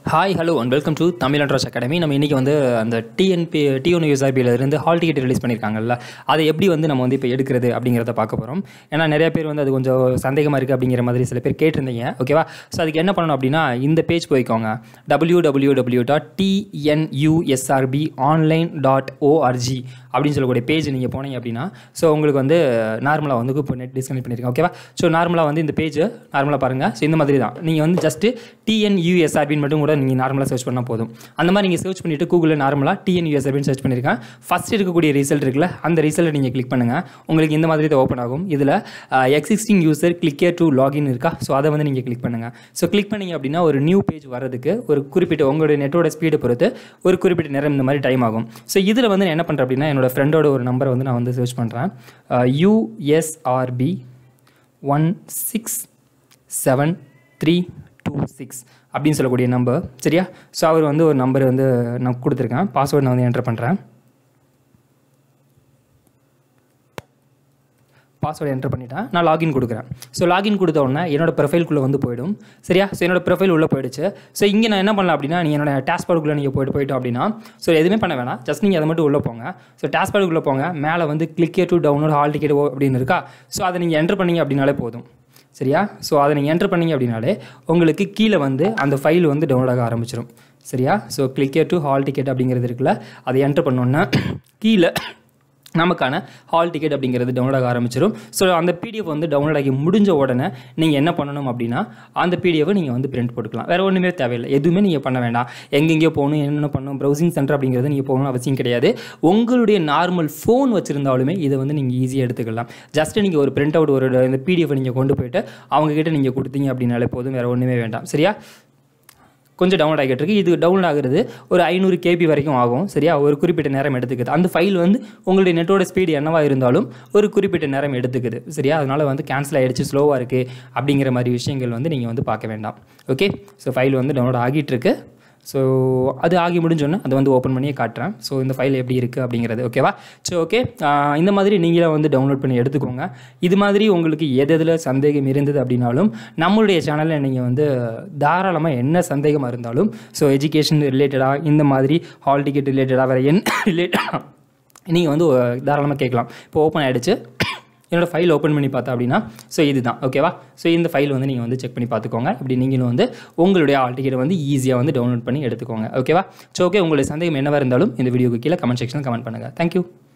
Hi hello and welcome to Tamil அண்ட்ராஸ் academy. நம்ம இன்றைக்கி வந்து அந்த TNUSRBயிலிருந்து ஹால் டிக்கெட் ரிலீஸ் பண்ணியிருக்காங்கல்ல, அதை எப்படி வந்து நம்ம வந்து இப்போ எடுக்கிறது அப்படிங்கிறத பார்க்க போகிறோம். ஏன்னா நிறைய பேர் வந்து அது கொஞ்சம் சந்தேகமாக இருக்குது அப்படிங்கிற மாதிரி சில பேர் கேட்டிருந்தீங்க. ஓகேவா? ஸோ அதுக்கு என்ன பண்ணணும் அப்படின்னா, இந்த பேஜ் போய்க்கோங்க, www.TNUSRBonline.org அப்படின்னு சொல்லக்கூடிய பேஜ் நீங்கள் போனீங்க அப்படின்னா, ஸோ உங்களுக்கு வந்து நார்மலாக வந்து இப்போ நெட் டிஸ்கனெக்ட் பண்ணியிருக்கேன். ஓகேவா? ஸோ நார்மலாக வந்து இந்த பேஜ் நார்மலாக பாருங்கள். ஸோ இந்த மாதிரி தான் நீங்கள் வந்து ஜஸ்ட்டு TNUSRBன்னு மட்டும் கூட நீங்கள் நார்மலாக சர்ச் பண்ணால் போதும். அந்த மாதிரி நீங்கள் சர்ச் பண்ணிவிட்டு கூகுளில் நார்மலாக TNUSRBன்னு சர்ச் பண்ணியிருக்கேன். ஃபஸ்ட் இருக்கக்கூடிய ரிசல்ட் இருக்குல்ல, அந்த ரிசல்ட்டை நீங்கள் கிளிக் பண்ணுங்கள். உங்களுக்கு இந்த மாதிரி தான் ஓப்பன் ஆகும். இதில் existing user click to login இருக்கா, ஸோ அதை வந்து நீங்கள் கிளிக் பண்ணுங்கள். ஸோ கிளிக் பண்ணிங்க அப்படின்னா ஒரு நியூ பேஜ் வரதுக்கு ஒரு குறிப்பிட்ட உங்களுடைய நெட்டோட ஸ்பீடை பொறுத்து ஒரு குறிப்பிட்ட நேரம் இந்த மாதிரி டைம் ஆகும். ஸோ இதில் வந்து நான் என்ன பண்ணுறேன் அப்படின்னா, என்னோடய ஃப்ரெண்டோட ஒரு நம்பரை வந்து நான் வந்து சர்ச் பண்ணுறேன். USRB 16726 அப்படின்னு சொல்லக்கூடிய நம்பர். சரியா? ஸோ அவர் வந்து ஒரு நம்பர் வந்து நான் கொடுத்துருக்கேன். பாஸ்வேர்டு நான் வந்து என்டர் பண்ணுறேன். பாஸ்வேர்டு என்டர் பண்ணிவிட்டேன். நான் லாகின் கொடுக்குறேன். ஸோ லாகின் கொடுத்த உடனே என்னோட ப்ரொஃபைல்குள்ளே வந்து போய்டும். சரியா? ஸோ என்னோட ப்ரொஃபைல் உள்ளே போயிடுச்சு. ஸோ இங்கே நான் என்ன பண்ணலாம் அப்படின்னா, நீங்கள் என்னோட டாஸ்பாடுக்குள்ளே நீங்கள் போயிட்டோம் அப்படின்னா, ஸோ எதுவுமே பண்ண வேணாம், ஜஸ்ட் நீங்கள் அதை மட்டும் உள்ளே போங்க. ஸோ டாஸ்பாடுக்குள்ளே போங்க, மேலே வந்து click to download hall ticket அப்படின்னு இருக்கா, ஸோ அதை நீங்கள் என்டர் பண்ணிங்க அப்படின்னாலே போதும். சரியா? ஸோ அதை நீங்கள் என்டர் பண்ணிங்க அப்படின்னாலே உங்களுக்கு கீழே வந்து அந்த ஃபைல் வந்து டவுன்லோட் ஆக ஆரம்பிச்சிடும். சரியா? So click to hall ticket அப்படிங்கிறது இருக்குல்ல, அதை என்டர் பண்ணோன்னா கீழே நமக்கான ஹால் டிக்கெட் அப்படிங்கிறது டவுன்லோட் ஆக ஆரம்பிச்சிடும். ஸோ அந்த பிடிஎஃப் வந்து டவுன்லோட் ஆகி முடிஞ்ச உடனே நீங்கள் என்ன பண்ணணும் அப்படின்னா, அந்த பிடிஎஃப் நீங்கள் வந்து பிரிண்ட் போட்டுக்கலாம். வேறு ஒன்றுமே தேவையில்லை, எதுவுமே நீங்கள் பண்ண வேண்டாம். எங்கெங்கேயோ போகணும், என்னென்ன பண்ணணும், ப்ரௌசிங் சென்டர் அப்படிங்கிறது நீங்கள் போகணும்னு அவசியம் கிடையாது. உங்களுடைய நார்மல் ஃபோன் வச்சுருந்தாலுமே இதை வந்து நீங்கள் ஈஸியாக எடுத்துக்கலாம். ஜஸ்ட்டு நீங்கள் ஒரு பிரிண்ட் அவுட் ஒரு இந்த பிடிஎஃப் நீங்கள் கொண்டு போய்ட்டு அவங்கக்கிட்ட நீங்கள் கொடுத்தீங்க அப்படின்னாலே போதும், வேறு ஒன்றுமே வேண்டாம். சரியா? கொஞ்சம் டவுன்லோட் ஆகிட்டு இருக்குது. இது டவுன்லோட் ஆகுறது ஒரு 500 KB வரைக்கும் ஆகும். சரியா? ஒரு குறிப்பிட்ட நேரம் எடுத்துக்குது. அந்த ஃபைல் வந்து உங்களுடைய நெட்டோட ஸ்பீடு என்னவாக இருந்தாலும் ஒரு குறிப்பிட்ட நேரம் எடுத்துக்குது. சரியா? அதனால் வந்து கேன்சல் ஆகிடுச்சு, ஸ்லோவாக இருக்குது அப்படிங்கிற மாதிரி விஷயங்கள் வந்து நீங்கள் வந்து பார்க்க வேண்டாம். ஓகே? ஸோ ஃபைல் வந்து டவுன்லோட் ஆகிட்டுருக்கு. ஸோ அது ஆகி முடிஞ்சோன்னே அதை வந்து ஓப்பன் பண்ணியே காட்டுறேன். ஸோ இந்த ஃபைல் எப்படி இருக்குது அப்படிங்கிறது. ஓகேவா? ஸோ ஓகே, இந்த மாதிரி நீங்களே வந்து டவுன்லோட் பண்ணி எடுத்துக்கோங்க. இது மாதிரி உங்களுக்கு எதில் சந்தேகம் இருந்தது அப்படின்னாலும் நம்மளுடைய சேனலில் நீங்கள் வந்து தாராளமாக என்ன சந்தேகமாக இருந்தாலும், ஸோ எஜுகேஷன் ரிலேட்டடாக, இந்த மாதிரி ஹால் டிக்கெட் ரிலேட்டடாக, வேறு என்ன ரிலேட்டடாக நீங்கள் வந்து தாராளமாக கேட்கலாம். இப்போ ஓப்பன் ஆகிடுச்சு. என்னோடய ஃபைல் ஓப்பன் பண்ணி பார்த்தா அப்படின்னா, ஸோ இதுதான். ஓகேவா? ஸோ இந்த ஃபைல் வந்து நீங்கள் வந்து செக் பண்ணி பார்த்துக்கோங்க. இப்படி நீங்களும் வந்து உங்களுடைய ஹால் டிக்கெட்டை வந்து ஈஸியாக வந்து டவுன்லோட் பண்ணி எடுத்துக்கோங்க. ஓகேவா? ஸோ ஓகே, உங்களுடைய சந்தேகம் என்னவாக இருந்தாலும் இந்த வீடியோக்கு கீழே கமெண்ட் செக்ஷனில் கமெண்ட் பண்ணுங்கள். தேங்க்யூ.